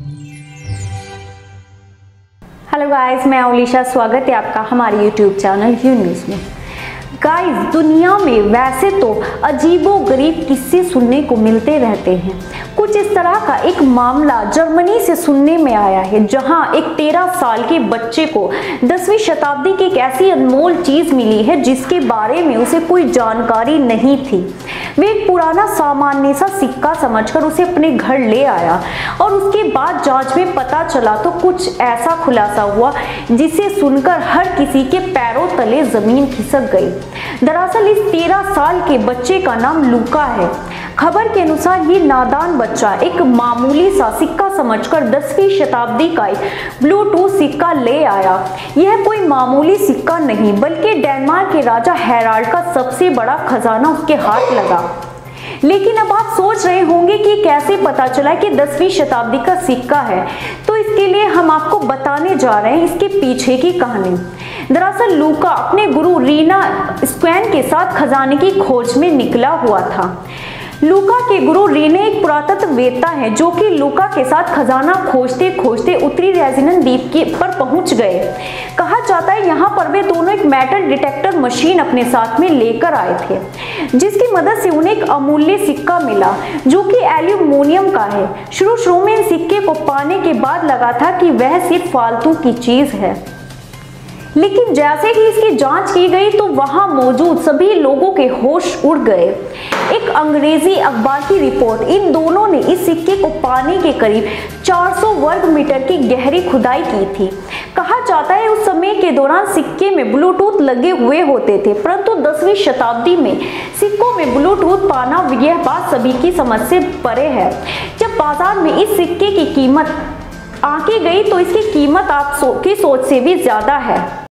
Hello guys, मैं ओलिशा। स्वागत है आपका हमारे यूट्यूब चैनल यू न्यूज़ में। गाइस, दुनिया में वैसे तो अजीबोगरीब किस्से सुनने को मिलते रहते हैं। कुछ इस तरह का एक मामला जर्मनी से सुनने में आया है, जहां एक 13 साल के बच्चे को 10वीं शताब्दी की एक ऐसी अनमोल चीज मिली है जिसके बारे में उसे कोई जानकारी नहीं थी। वे एक पुराना सामान्य सा सिक्का समझकर उसे अपने घर ले आया और उसके बाद जांच में पता चला तो कुछ ऐसा खुलासा हुआ जिसे सुनकर हर किसी के पैरों तले जमीन खिसक गई। दरअसल इस 13 साल के बच्चे का नाम लूका है। खबर के अनुसार ये नादान बच्चा एक मामूली सा सिक्का समझकर 10वीं शताब्दी का एक ब्लूटूथ सिक्का ले आया। यह कोई मामूली सिक्का नहीं बल्कि डेनमार्क के राजा हेराल्ड का सबसे बड़ा खजाना उसके हाथ लगा। लेकिन अब आप सोच रहे होंगे कि कैसे पता चला कि 10वीं शताब्दी का सिक्का है, तो इसके लिए हम आपको बताने जा रहे हैं इसके पीछे की कहानी। दरअसल लूका अपने गुरु रीना स्क्वेन के साथ खजाने की खोज में निकला हुआ था। लूका के गुरु रीने एक पुरातत्ववेत्ता हैं जो कि लूका के साथ खजाना खोजते खोजते उत्तरी रेजिनन द्वीप पर पहुंच गए। कहा जाता है यहाँ पर वे दोनों एक मेटल डिटेक्टर मशीन अपने साथ में लेकर आए थे, जिसकी मदद से उन्हें एक अमूल्य सिक्का मिला जो कि एल्यूमिनियम का है। शुरू में इन सिक्के को पाने के बाद लगा था कि वह सिर्फ फालतू की चीज है, लेकिन जैसे ही इसकी जांच की गई तो वहां मौजूद सभी लोगों के होश उड़ गए। एक अंग्रेजी अखबार की रिपोर्ट इन दोनों ने इस सिक्के को पाने के करीब 400 वर्ग मीटर की गहरी खुदाई की थी। कहा जाता है उस समय के दौरान सिक्के में ब्लूटूथ लगे हुए होते थे, परंतु 10वीं शताब्दी में सिक्कों में ब्लूटूथ पाना यह बात सभी की समझ से परे है। जब बाजार में इस सिक्के की कीमत आंकी गई तो इसकी कीमत आपकी सोच से भी ज्यादा है।